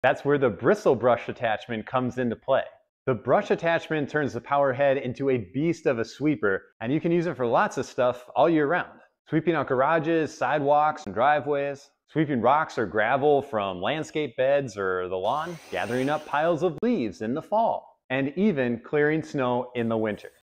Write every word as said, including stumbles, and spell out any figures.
That's where the bristle brush attachment comes into play. The brush attachment turns the power head into a beast of a sweeper, and you can use it for lots of stuff all year round. Sweeping out garages, sidewalks, and driveways, sweeping rocks or gravel from landscape beds or the lawn, gathering up piles of leaves in the fall, and even clearing snow in the winter.